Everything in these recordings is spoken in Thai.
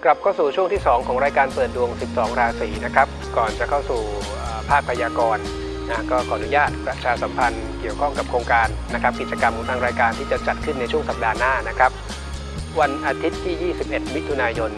ลับเข้าสู่ช่วงที่2ของรายการเปิดดวง12ราศีนะครับก่อนจะเข้าสู่ภาคพยากรณ์นะก็ขออนุญาตประชาสัมพันธ์เกี่ยวข้องกับโครงการนะครับกิจกรรมของทางรายการที่จะจัดขึ้นในช่วงสัปดาห์หน้านะครับวันอาทิตย์ที่ 21 มิถุนายน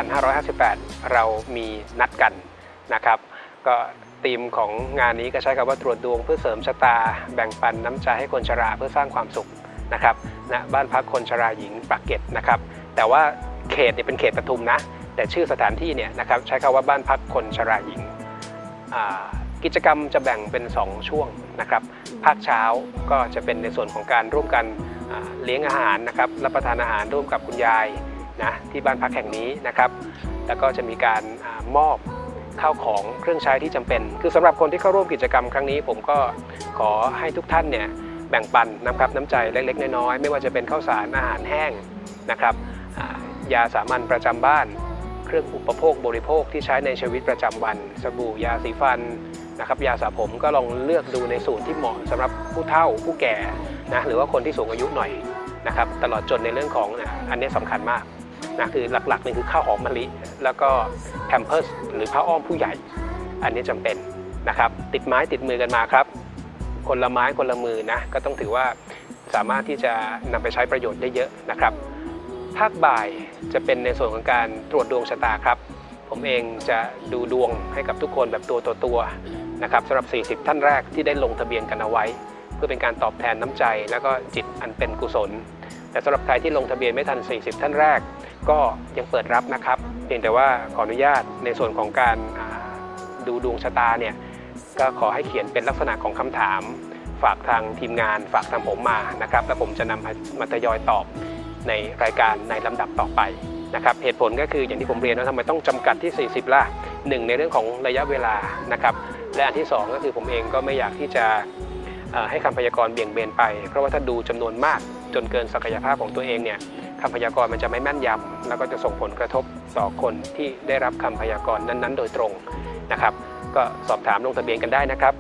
2558 เรามีนัดกันนะครับก็ธีมของงานนี้ก็ใช้คำว่าตรวจดวงเพื่อเสริมชะตาแบ่งปันน้ำใจให้คนชราเพื่อสร้างความสุขนะครับณบ้านพักคนชราหญิงปากเกร็ดนะครับแต่ว่าเขตเนี่ยเป็นเขตปทุมนะแต่ชื่อสถานที่เนี่ยนะครับใช้คำว่าบ้านพักคนชราหญิงกิจกรรมจะแบ่งเป็น2ช่วงนะครับภาคเช้าก็จะเป็นในส่วนของการร่วมกันเลี้ยงอาหารนะครับรับประทานอาหารร่วมกับคุณยายนะที่บ้านพักแห่งนี้นะครับแล้วก็จะมีการมอบข้าวของเครื่องใช้ที่จำเป็นคือสำหรับคนที่เข้าร่วมกิจกรรมครั้งนี้ผมก็ขอให้ทุกท่านเนี่ยแบ่งปันนะครับน้ำใจเล็กๆน้อยๆไม่ว่าจะเป็นข้าวสารอาหารแห้งนะครับยาสามัญประจำบ้านเครื่องอุปโภคบริโภคที่ใช้ในชีวิตประจำวันสบู่ยาสีฟันนะครับยาสระผมก็ลองเลือกดูในสูตรที่เหมาะสำหรับผู้เฒ่าผู้แก่นะหรือว่าคนที่สูงอายุหน่อยนะครับตลอดจนในเรื่องของอันนี้สำคัญมากนะคือหลักๆนี่คือข้าวหอมมะลิแล้วก็แพมเพิร์สหรือผ้าอ้อมผู้ใหญ่อันนี้จำเป็นนะครับติดไม้ติดมือกันมาครับคนละไม้คนละมือนะก็ต้องถือว่าสามารถที่จะนำไปใช้ประโยชน์ได้เยอะนะครับภาคบ่ายจะเป็นในส่วนของการตรวจดวงชะตาครับผมเองจะดูดวงให้กับทุกคนแบบตัวต่อตัวนะครับสำหรับ40ท่านแรกที่ได้ลงทะเบียนกันเอาไว้เพื่อเป็นการตอบแทนน้ำใจแล้วก็จิตอันเป็นกุศลแต่สำหรับใครที่ลงทะเบียนไม่ทัน40ท่านแรกก็ยังเปิดรับนะครับเพียงแต่ว่าขออนุญาตในส่วนของการดูดวงชะตาเนี่ยก็ขอให้เขียนเป็นลักษณะของคำถามฝากทางทีมงานฝากทางผมมานะครับแล้วผมจะนำมาทยอยตอบในรายการในลำดับต่อไปนะครับเหตุผลก็คืออย่างที่ผมเรียนว่าทำไมต้องจำกัดที่40ล่ะ1ในเรื่องของระยะเวลานะครับและอันที่2ก็คือผมเองก็ไม่อยากที่จะให้คำพยากรณ์เบี่ยงเบนไปเพราะว่าถ้าดูจำนวนมากจนเกินศักยภาพของตัวเองเนี่ยคำพยากรณ์มันจะไม่แม่นยำแล้วก็จะส่งผลกระทบต่อคนที่ได้รับคำพยากรณ์นั้นๆโดยตรงนะครับก็สอบถามลงทะเบียนกันได้นะครับ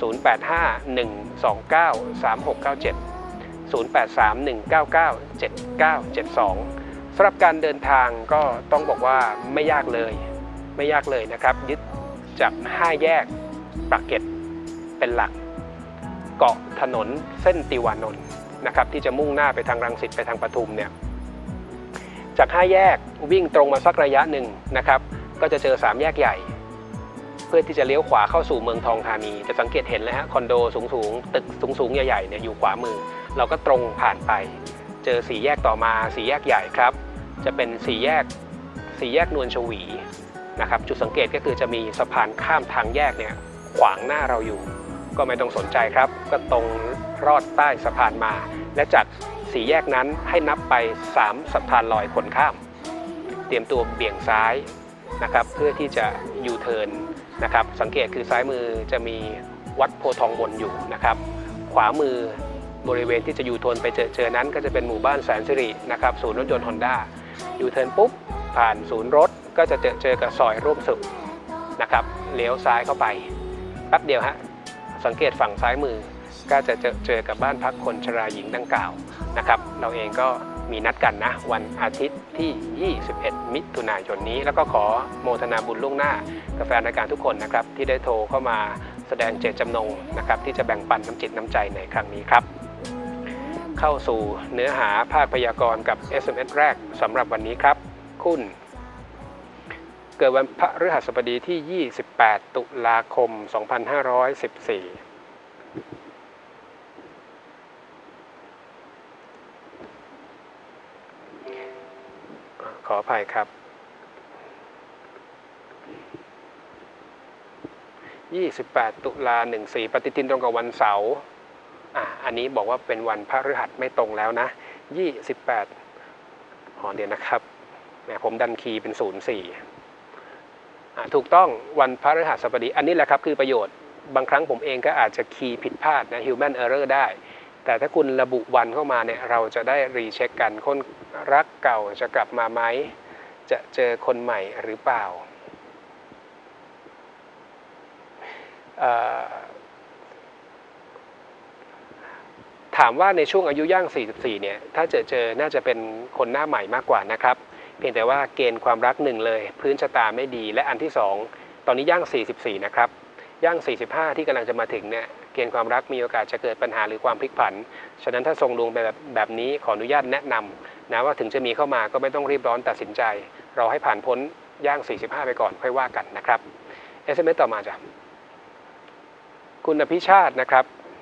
0851293697 0831997972สำหรับการเดินทางก็ต้องบอกว่าไม่ยากเลยนะครับยึดจาก5แยกปากเกร็ดเป็นหลักเกาะถนนเส้นติวานนท์นะครับที่จะมุ่งหน้าไปทางรังสิตไปทางปทุมเนี่ยจาก5แยกวิ่งตรงมาสักระยะหนึ่งนะครับก็จะเจอ3แยกใหญ่เพื่อที่จะเลี้ยวขวาเข้าสู่เมืองทองธานีจะสังเกตเห็นเลยฮะคอนโดสูงตึกสูงใหญ่ๆเนี่ยอยู่ขวามือเราก็ตรงผ่านไปเจอ4แยกต่อมา4แยกใหญ่ครับจะเป็น4แยกนวลชวีนะครับจุดสังเกตก็คือจะมีสะพานข้ามทางแยกเนี่ยขวางหน้าเราอยู่ก็ไม่ต้องสนใจครับก็ตรงรอดใต้สะพานมาและจาก4แยกนั้นให้นับไป3สะพานลอยคนข้ามเตรียมตัวเบี่ยงซ้ายนะครับเพื่อที่จะยูเทิร์นนะครับสังเกตคือซ้ายมือจะมีวัดโพทองบนอยู่นะครับขวามือบริเวณที่จะยูเทิร์นไปเจอนั้นก็จะเป็นหมู่บ้านแสนสิรินะครับศูนย์รถยนต์ฮอนด้ายูเทิร์นปุ๊บผ่านศูนย์รถก็จะเจอกับซอยร่วมสุขนะครับเลี้ยวซ้ายเข้าไปแป๊บเดียวฮะสังเกตฝั่งซ้ายมือก็จะเจอกับบ้านพักคนชราหญิงดังกล่าวนะครับเราเองก็มีนัดกันนะวันอาทิตย์ที่21มิถุนายนนี้แล้วก็ขอโมทนาบุญล่วงหน้ากับแฟนรายการทุกคนนะครับที่ได้โทรเข้ามาแสดงเจตจำนงนะครับที่จะแบ่งปันน้ำจิตน้ำใจในครั้งนี้ครับเข้าสู่เนื้อหาภาคพยากรณ์กับ SMS แรกสำหรับวันนี้ครับคุณเกิดวันพฤหัสบดีที่28ตุลาคม2514ขออภัยครับ28ตุลา14ปฏิทินตรงกับวันเสาร์อันนี้บอกว่าเป็นวันพฤหัสไม่ตรงแล้วนะ28เดี๋ยวนะครับผมดันคีย์เป็น04ถูกต้องวันพฤหัสบดีอันนี้แหละครับคือประโยชน์บางครั้งผมเองก็อาจจะคีย์ผิดพลาดนะ human error ได้แต่ถ้าคุณระบุวันเข้ามาเนี่ยเราจะได้รีเช็คกันคนรักเก่าจะกลับมาไหมจะเจอคนใหม่หรือเปล่าถามว่าในช่วงอายุย่าง44เนี่ยถ้าเจอน่าจะเป็นคนหน้าใหม่มากกว่านะครับเพียงแต่ว่าเกณฑ์ความรักหนึ่งเลยพื้นชะตาไม่ดีและอันที่2ตอนนี้ย่าง44นะครับย่าง45ที่กำลังจะมาถึงเนี่ยเกณฑ์ความรักมีโอกาสจะเกิดปัญหาหรือความพลิกผันฉะนั้นถ้าทรงดวงแบบนี้ขออนุญาตแนะนำนะว่าถึงจะมีเข้ามาก็ไม่ต้องรีบร้อนตัดสินใจรอให้ผ่านพ้นย่าง45ไปก่อนค่อยว่ากันนะครับ SMS ต่อมาจ้ะคุณอภิชาตินะครับ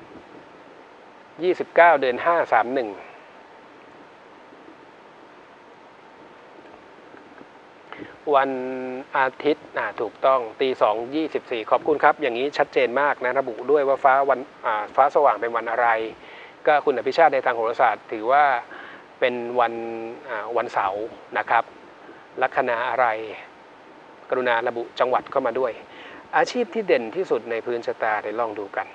29 เดือน 5 31วันอาทิตย์ถูกต้องตี 2:24ขอบคุณครับอย่างนี้ชัดเจนมากนะระบุด้วยว่าฟ้าสว่างเป็นวันอะไรก็คุณอภิชาติในทางโหราศาสตร์ถือว่าเป็นวันเสาร์นะครับลัคนาอะไรกรุณาระบุจังหวัดเข้ามาด้วยอาชีพที่เด่นที่สุดในพื้นชะตาเดี๋ยวลองดูกัน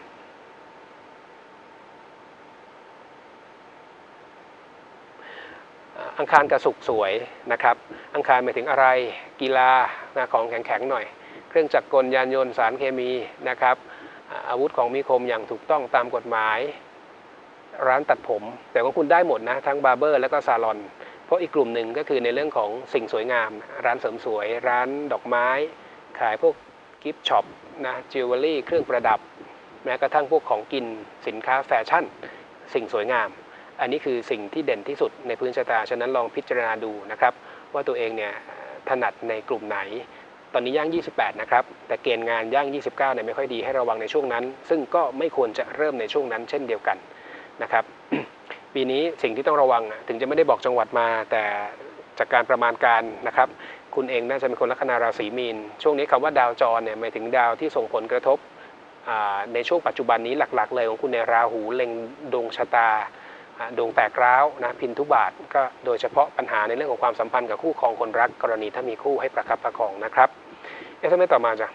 อังคารกับศุกร์สวยนะครับอังคารหมายถึงอะไรกีฬาของแข็งๆหน่อยเครื่องจักรกลยานยนต์สารเคมีนะครับอาวุธของมีคมอย่างถูกต้องตามกฎหมายร้านตัดผมแต่ว่าคุณได้หมดนะทั้งบาร์เบอร์แล้วก็ซาลอนเพราะอีกกลุ่มหนึ่งก็คือในเรื่องของสิ่งสวยงามร้านเสริมสวยร้านดอกไม้ขายพวกกิฟต์ช็อปนะจิวเวลรี่เครื่องประดับแม้กระทั่งพวกของกินสินค้าแฟชั่นสิ่งสวยงามอันนี้คือสิ่งที่เด่นที่สุดในพื้นชะตาฉะนั้นลองพิจารณาดูนะครับว่าตัวเองเนี่ยถนัดในกลุ่มไหนตอนนี้ย่าง28นะครับแต่เกณฑ์งานย่าง29เนี่ยไม่ค่อยดีให้ระวังในช่วงนั้นซึ่งก็ไม่ควรจะเริ่มในช่วงนั้นเช่นเดียวกันนะครับ ปีนี้สิ่งที่ต้องระวังถึงจะไม่ได้บอกจังหวัดมาแต่จากการประมาณการนะครับคุณเองน่าจะเป็นคนลัคนาราศีมีนช่วงนี้คำว่าดาวจรเนี่ยหมายถึงดาวที่ส่งผลกระทบในช่วงปัจจุบันนี้หลักๆเลยของคุณในราหูเล็งดวงชะตาดวงแตกร้าวนะพินทุบาทก็โดยเฉพาะปัญหาในเรื่องของความสัมพันธ์กับคู่ครองคนรักกรณีถ้ามีคู่ให้ประคับประคองนะครับSMS ต่อมาจ้ะ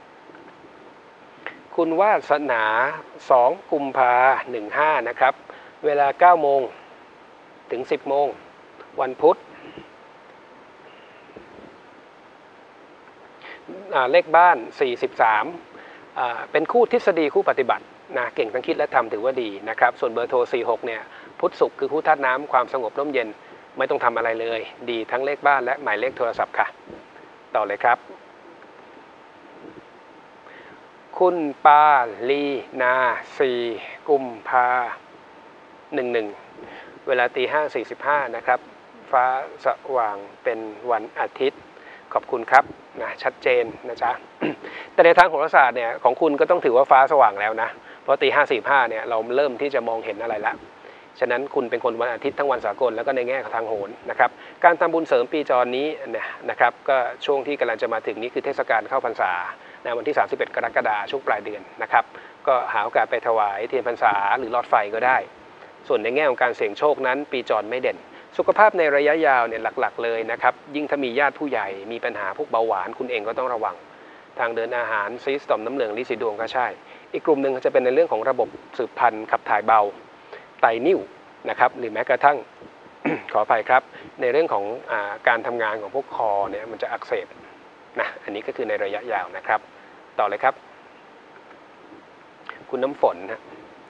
คุณวาสนา2 กุมภา15นะครับเวลา9 โมงถึง 10 โมงวันพุธเลขบ้าน43เป็นคู่ทฤษฎีคู่ปฏิบัตินะเก่งทั้งคิดและทำถือว่าดีนะครับส่วนเบอร์โทร46เนี่ยพุธศุกร์คือคู่ธาตุน้ำความสงบร่มเย็นไม่ต้องทำอะไรเลยดีทั้งเลขบ้านและหมายเลขโทรศัพท์ค่ะต่อเลยครับคุณปาลีนา4 กุมภา11เวลาตี 5:45นะครับฟ้าสว่างเป็นวันอาทิตย์ขอบคุณครับนะชัดเจนนะจ๊ะ แต่ในทางโหราศาสตร์เนี่ยของคุณก็ต้องถือว่าฟ้าสว่างแล้วนะเพราะตี 5:45เนี่ยเราเริ่มที่จะมองเห็นอะไรแล้วฉะนั้นคุณเป็นคนวันอาทิตย์ทั้งวันสากลแล้วก็ในแง่ของทางโหรนะครับการทำบุญเสริมปีจรนี้นะครับก็ช่วงที่กำลังจะมาถึงนี้คือเทศกาลเข้าพรรษาในวันที่31 กรกฎาคมช่วงปลายเดือนนะครับก็หาโอกาสไปถวายเทียนพรรษาหรือหลอดไฟก็ได้ส่วนในแง่ของการเสี่ยงโชคนั้นปีจรไม่เด่นสุขภาพในระยะยาวเนี่ยหลักๆเลยนะครับยิ่งถ้ามีญาติผู้ใหญ่มีปัญหาพวกเบาหวานคุณเองก็ต้องระวังทางเดินอาหารซีสต่อมน้ำเหลืองลิ้นสีดวงก็ใช่อีกกลุ่มหนึ่งจะเป็นในเรื่องของระบบสืบพันธุ์ขับถ่ายเบาไตนิ่วนะครับหรือแม้กระทั่ง ขออภัยครับในเรื่องของการทำงานของพวกคอเนี่ยมันจะอักเสบนะอันนี้ก็คือในระยะยาวนะครับต่อเลยครับคุณน้ำฝนนะ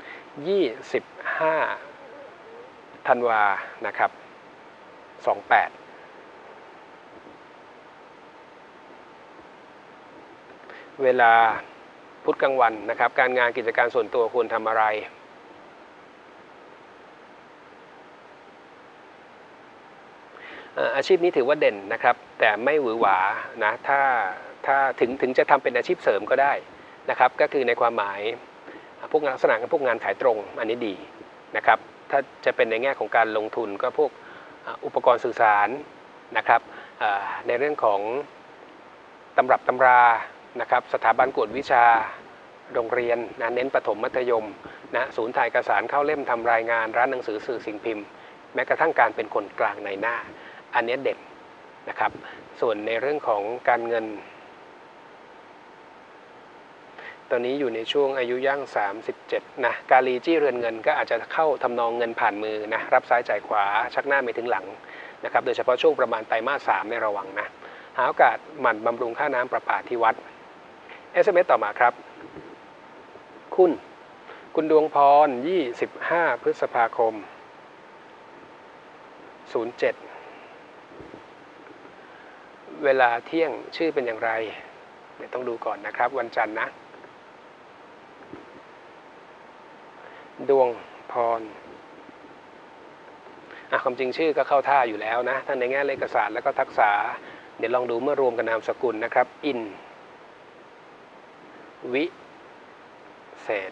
25 ธันวานะครับ28เวลาพุธกลางวันนะครับการงานกิจการส่วนตัวควรทำอะไรอาชีพนี้ถือว่าเด่นนะครับแต่ไม่หวือหวานะถ้าถึงจะทำเป็นอาชีพเสริมก็ได้นะครับก็คือในความหมายพวกลักษณะพวกงานขายตรงอันนี้ดีนะครับถ้าจะเป็นในแง่ของการลงทุนก็พวกอุปกรณ์สื่อสารนะครับในเรื่องของตำรับตำรานะครับสถาบันกวดวิชาโรงเรียนนะเน้นประถมมัธยมนะศูนย์ถ่ายเอกสารเข้าเล่มทำรายงานร้านหนังสือสื่อสิ่งพิมพ์แม้กระทั่งการเป็นคนกลางในหน้าอันนี้เด่นนะครับส่วนในเรื่องของการเงินตอนนี้อยู่ในช่วงอายุย่าง37นะกาลีจี้เรือนเงินก็อาจจะเข้าทำนองเงินผ่านมือนะรับซ้ายจ่ายขวาชักหน้าไม่ถึงหลังนะครับโดยเฉพาะช่วงประมาณไตรมาส 3ในระวังนะหาโอกาสหมั่นบำรุงค่าน้ำประปาที่วัด SMS ต่อมาครับคุณดวงพร25 พฤษภาคม07 เวลาเที่ยงชื่อเป็นอย่างไรไม่ต้องดูก่อนนะครับวันจันทร์นะดวงพรความจริงชื่อก็เข้าท่าอยู่แล้วนะทั้งในแง่เลขศาสตร์แล้วก็ทักษะเดี๋ยวลองดูเมื่อรวมกับนามสกุลนะครับอินวิเศษ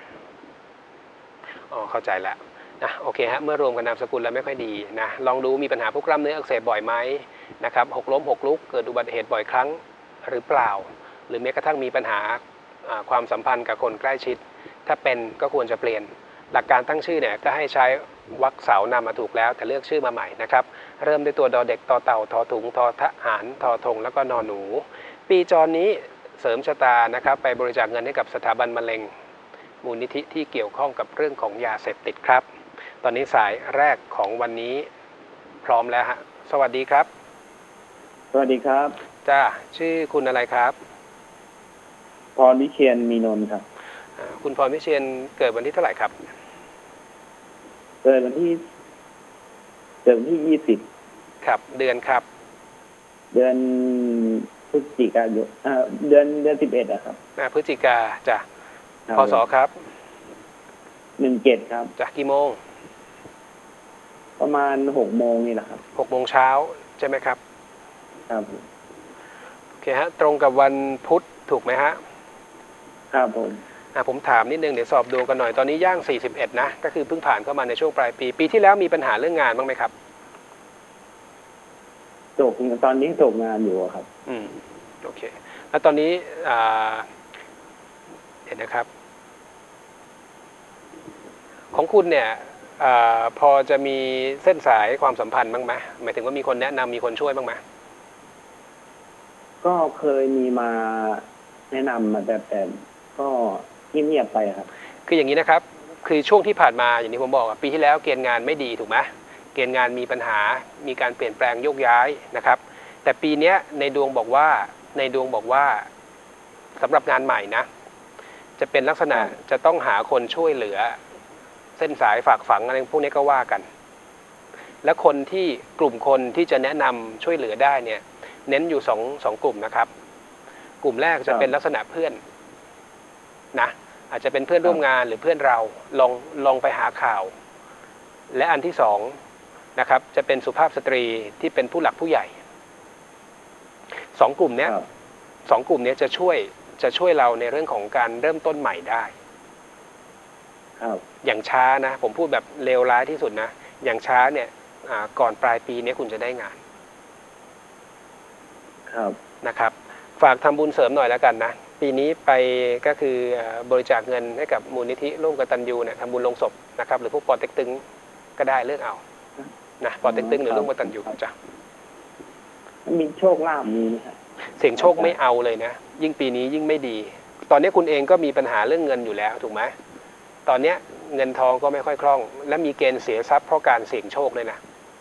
เข้าใจแล้วโอเคฮะเมื่อรวมกับนามสกุลแล้วไม่ค่อยดีนะลองดูมีปัญหาพวกกล้ามเนื้ออักเสบบ่อยไหมนะครับหกล้มหกลุกเกิดอุบัติเหตุบ่อยครั้งหรือเปล่าหรือแม้กระทั่งมีปัญหาความสัมพันธ์กับคนใกล้ชิดถ้าเป็นก็ควรจะเปลี่ยนหลักการตั้งชื่อเนี่ยก็ให้ใช้วรรคเสานำมาถูกแล้วแต่เลือกชื่อมาใหม่นะครับเริ่มด้วยตัวดอเด็กตอเต่าทอถุงทอทหารทอธงแล้วก็นอหนูปีจรนี้เสริมชะตานะครับไปบริจาคเงินให้กับสถาบันมะเร็งมูลนิธิที่เกี่ยวข้องกับเรื่องของยาเสพติดครับตอนนี้สายแรกของวันนี้พร้อมแล้วฮะสวัสดีครับสวัสดีครับจ้าชื่อคุณอะไรครับพรวิเชียรมีนนท์ครับคุณพรวิเชียรเกิดวันที่เท่าไหร่ครับเกิดวันที่20 ครับเดือนครับเดือนพฤศจิกายนเดือน11อะครับพฤศจิกาจ้ะพศครับ 17ครับจากกี่โมงประมาณ6 โมงนี่แหละครับ 6 โมงเช้าใช่ไหมครับครับโอเคฮะตรงกับวันพุธถูกไหมฮะครับผมถามนิดนึงเดี๋ยวสอบดวงกันหน่อยตอนนี้ย่าง41นะก็คือเพิ่งผ่านเข้ามาในช่วงปลายปีที่แล้วมีปัญหาเรื่องงานบ้างไหมครับตอนนี้ตกงานอยู่ครับโอเคแล้วตอนนี้เห็นนะครับของคุณเนี่ยพอจะมีเส้นสายความสัมพันธ์บ้างไหมหมายถึงว่ามีคนแนะนำมีคนช่วยบ้างไหมก็เคยมีมาแนะนำมาแต่ก็เงียบไปครับคืออย่างนี้นะครับคือช่วงที่ผ่านมาอย่างที่ผมบอกปีที่แล้วเกณฑ์งานไม่ดีถูกไหมเกณฑ์งานมีปัญหามีการเปลี่ยนแปลงโยกย้ายนะครับแต่ปีนี้ในดวงบอกว่าสำหรับงานใหม่นะจะเป็นลักษณะจะต้องหาคนช่วยเหลือเส้นสายฝากฝังอะไรพวกนี้ก็ว่ากันและคนที่กลุ่มคนที่จะแนะนำช่วยเหลือได้เนี่ยเน้นอยู่สองกลุ่มนะครับกลุ่มแรกจะเป็นลักษณะเพื่อนนะอาจจะเป็นเพื่อนร่วมงานหรือเพื่อนเราลองไปหาข่าวและอันที่สองนะครับจะเป็นสุภาพสตรีที่เป็นผู้หลักผู้ใหญ่สองกลุ่มนี้จะช่วยเราในเรื่องของการเริ่มต้นใหม่ได้อย่างช้านะผมพูดแบบเลวร้ายที่สุดนะอย่างช้าเนี่ยก่อนปลายปีนี้คุณจะได้งานนะครับฝากทำบุญเสริมหน่อยแล้วกันนะปีนี้ไปก็คือบริจาคเงินให้กับมูลนิธิร่วมกตัญญูเนี่ยทำบุญลงศพนะครับหรือพวกปอเต็กตึงก็ได้เลือกเอานะปอเต็กตึงหรือร่วมกตัญญูจ้ะมีโชคลาภมีครับเสี่ยงโชคไม่เอาเลยนะยิ่งปีนี้ยิ่งไม่ดีตอนนี้คุณเองก็มีปัญหาเรื่องเงินอยู่แล้วถูกไหมตอนนี้เงินทองก็ไม่ค่อยคล่องและมีเกณฑ์เสียทรัพย์เพราะการเสี่ยงโชคเลย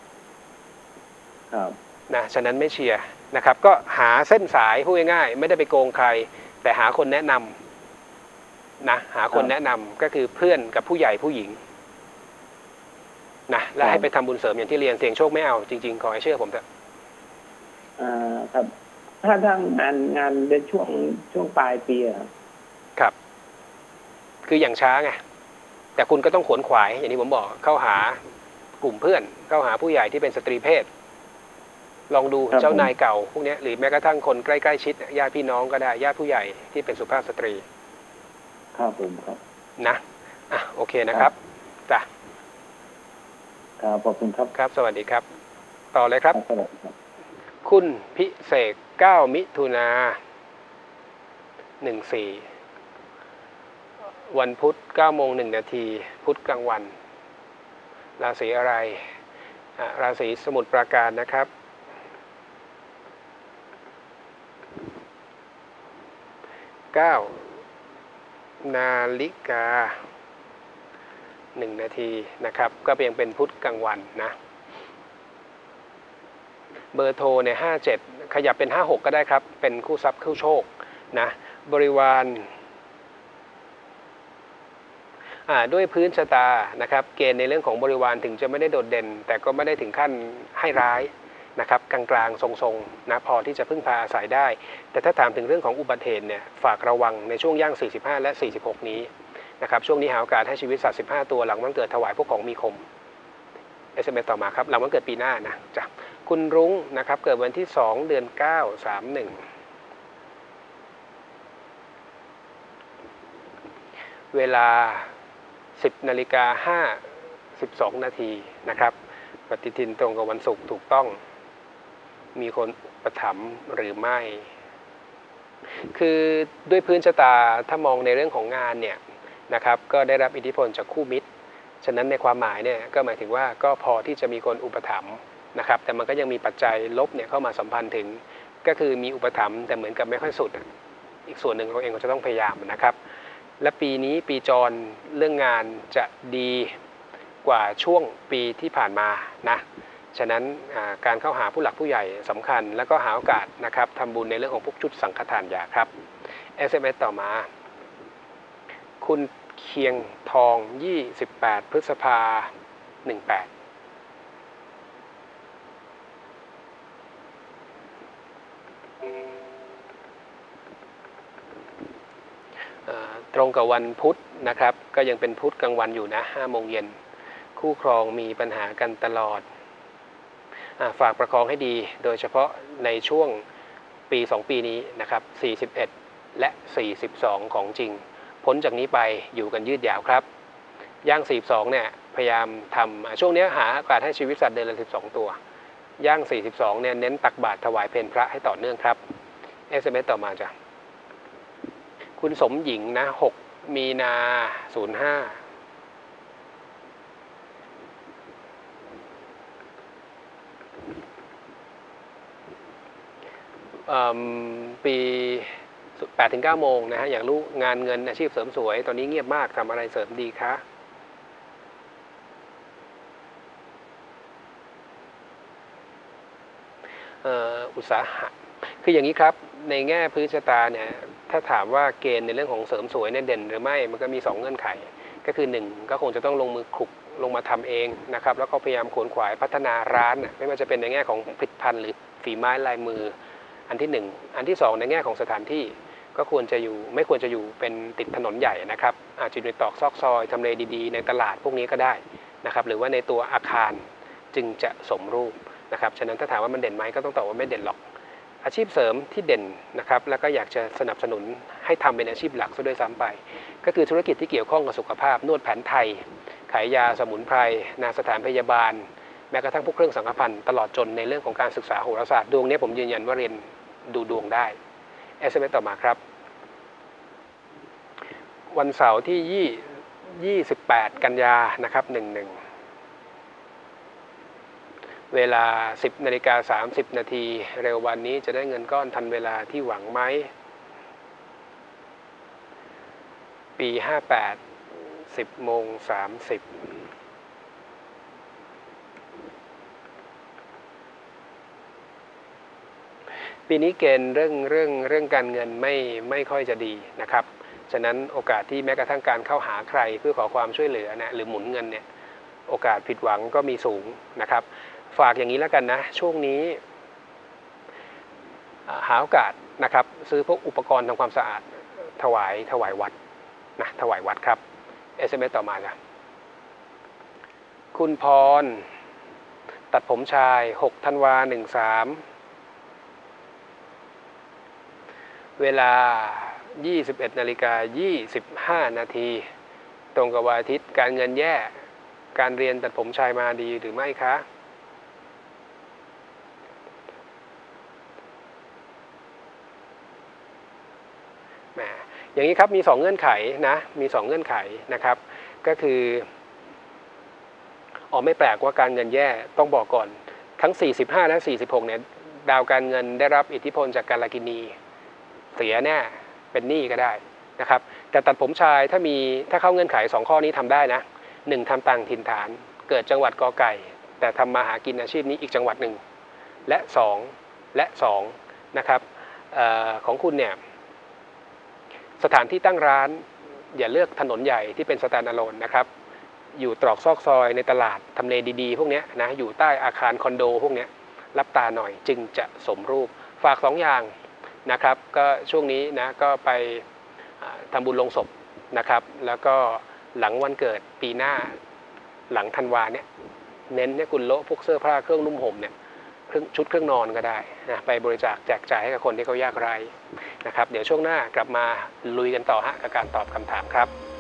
นะฉะนั้นไม่เชียร์นะครับก็หาเส้นสายพูดง่ายๆไม่ได้ไปโกงใครแต่หาคนแนะนำนะหาคนแนะนำก็คือเพื่อนกับผู้ใหญ่ผู้หญิงนะและให้ไปทำบุญเสริมอย่างที่เรียนเสี่ยงโชคไม่เอาจริงๆขอให้เชื่อผมเถอะครับถ้าทางงานในช่วงปลายปีครับคืออย่างช้าไงแต่คุณก็ต้องขวนขวายอย่างที่ผมบอกเข้าหากลุ่มเพื่อนเข้าหาผู้ใหญ่ที่เป็นสตรีเพศลองดูเจ้านายเก่าพวกนี้หรือแม้กระทั่งคนใกล้ๆชิดญาติพี่น้องก็ได้ญาติผู้ใหญ่ที่เป็นสุภาพสตรีครับผมครับนะโอเคนะครับจ้ะครับขอบคุณครับครับสวัสดีครับต่อเลยครับสวัสดีครับคุณพิเศษ9 มิถุนา14วันพุธ9 โมง 1 นาทีพุธกลางวันราศีอะไรราศีสมุทรปราการนะครับ9 นาฬิกา 1 นาทีนะครับก็เพียงเป็นพุธกลางวันนะเบอร์โทรเนี่ย57ขยับเป็น56ก็ได้ครับเป็นคู่ทรัพย์คู่โชคนะบริวารด้วยพื้นชะตานะครับเกณฑ์ในเรื่องของบริวารถึงจะไม่ได้โดดเด่นแต่ก็ไม่ได้ถึงขั้นให้ร้ายนะครับกลางๆทรงๆนะพอที่จะพึ่งพาอาศัยได้แต่ถ้าถามถึงเรื่องของอุบัติเหตุเนี่ยฝากระวังในช่วงย่าง45และ46นี้นะครับช่วงนี้หาโอกาสให้ชีวิตสัตว์15ตัวหลังวันเกิดถวายพวกของมีคม SMS ต่อมาครับหลังวันเกิดปีหน้านะจ้ะคุณรุ้งนะครับเกิดวันที่2เดือน9 31เวลา10:52 นาทีนะครับปฏิทินตรงกับวันศุกร์ถูกต้องมีคนอุปถัมภ์หรือไม่คือด้วยพื้นชะตาถ้ามองในเรื่องของงานเนี่ยนะครับก็ได้รับอิทธิพลจากคู่มิตรฉะนั้นในความหมายเนี่ยก็หมายถึงว่าก็พอที่จะมีคนอุปถัมภ์นะครับแต่มันก็ยังมีปัจจัยลบเนี่ยเข้ามาสัมพันธ์ถึงก็คือมีอุปถัมภ์แต่เหมือนกับไม่ค่อยสุดอีกส่วนหนึ่งเราเองก็จะต้องพยายามนะครับและปีนี้ปีจรเรื่องงานจะดีกว่าช่วงปีที่ผ่านมานะฉะนั้นการเข้าหาผู้หลักผู้ใหญ่สำคัญแล้วก็หาโอกาสนะครับทำบุญในเรื่องของพวกชุดสังฆทานยาครับ SMS ต่อมาคุณเคียงทอง28พฤษภา18ตรงกับวันพุธนะครับก็ยังเป็นพุธกลางวันอยู่นะ5 โมงเย็นคู่ครองมีปัญหากันตลอดฝากประคองให้ดีโดยเฉพาะในช่วงปี2ปีนี้นะครับ41และ42ของจริงพ้นจากนี้ไปอยู่กันยืดยาวครับย่าง42เนี่ยพยายามทำช่วงนี้หาโอกาสให้ชีวิตสัตว์เดือนละ12ตัวย่าง42เนี่ยเน้นตักบาตรถวายเพลพระให้ต่อเนื่องครับ SMS ต่อมาจ้ะคุณสมหญิงนะ6 มีนา05ปี8-9 โมงนะฮะอยากรู้งานเงินอาชีพเสริมสวยตอนนี้เงียบมากทำอะไรเสริมดีคะอุตสาหะคืออย่างนี้ครับในแง่พื้นชะตาเนี่ยถ้าถามว่าเกณฑ์ในเรื่องของเสริมสวยเนี่ยเด่นหรือไม่มันก็มี2เงื่อนไขก็คือ1ก็คงจะต้องลงมือคลุกลงมาทำเองนะครับแล้วก็พยายามขวนขวายพัฒนาร้านไม่ว่าจะเป็นในแง่ของผลิตภัณฑ์หรือฝีไม้ลายมืออันที่1อันที่2ในแง่ของสถานที่ก็ควรจะอยู่ไม่ควรจะอยู่เป็นติดถนนใหญ่นะครับอาจจะอยู่ในตอกซอกซอยทำเลดีๆในตลาดพวกนี้ก็ได้นะครับหรือว่าในตัวอาคารจึงจะสมรูปนะครับฉะนั้นถ้าถามว่ามันเด่นไหมก็ต้องตอบว่าไม่เด่นหรอกอาชีพเสริมที่เด่นนะครับแล้วก็อยากจะสนับสนุนให้ทำเป็นอาชีพหลักซะด้วยซ้ำไปก็คือธุรกิจที่เกี่ยวข้องกับสุขภาพนวดแผนไทยขายยาสมุนไพรนาสถานพยาบาลแม้กระทั่งพวกเครื่องสังฆพันธ์ตลอดจนในเรื่องของการศึกษาโหราศาสตร์ดวงนี้ผมยืนยันว่าเรียนดูดวงได้ SMS ต่อมาครับวันเสาร์ที่28 กันยานะครับ11เวลา 10:30 นาทีเร็ววันนี้จะได้เงินก้อนทันเวลาที่หวังไหมปี58 10:30 ปีนี้เกณฑ์เรื่องการเงินไม่ค่อยจะดีนะครับฉะนั้นโอกาสที่แม้กระทั่งการเข้าหาใครเพื่อขอความช่วยเหลือนะหรือหมุนเงินเนี่ยโอกาสผิดหวังก็มีสูงนะครับฝากอย่างนี้แล้วกันนะช่วงนี้หาโอกาสนะครับซื้อพวกอุปกรณ์ทำความสะอาดถวายวัดนะถวายวัดครับ SMS ต่อมาจ้ะคุณพรตัดผมชาย6 ธันวา13เวลา 21:25 นาทีตรงกับวันอาทิตย์การเงินแย่การเรียนตัดผมชายมาดีหรือไม่คะอย่างนี้ครับมี2เงื่อนไขนะมี2เงื่อนไขนะครับก็คือไม่แปลกว่าการเงินแย่ต้องบอกก่อนทั้ง45และ46เนี่ยดาวการเงินได้รับอิทธิพลจากการกินีเสียแน่เป็นหนี้ก็ได้นะครับแต่ตัดผมชายถ้าเข้าเงื่อนไข2ข้อนี้ทำได้นะ1ทำต่างถิ่นฐานเกิดจังหวัดกอไก่แต่ทำมาหากินอาชีพนี้อีกจังหวัดหนึ่งและ2นะครับของคุณเนี่ยสถานที่ตั้งร้านอย่าเลือกถนนใหญ่ที่เป็นสแตนด์อะโลนนะครับอยู่ตรอกซอกซอยในตลาดทำเลดีๆพวกนี้นะอยู่ใต้อาคารคอนโดพวกนี้รับตาหน่อยจึงจะสมรูปฝาก2อย่างนะครับก็ช่วงนี้นะก็ไปทำบุญลงศพนะครับแล้วก็หลังวันเกิดปีหน้าหลังธันวาเนี่ยเน้นเนี่ยคุณโละพวกเสื้อผ้าเครื่องนุ่มห่มเนี่ยชุดเครื่องนอนก็ได้นะไปบริจาคแจกจ่ายให้กับคนที่เขายากไร้นะครับเดี๋ยวช่วงหน้ากลับมาลุยกันต่อฮะกับการตอบคำถามครับ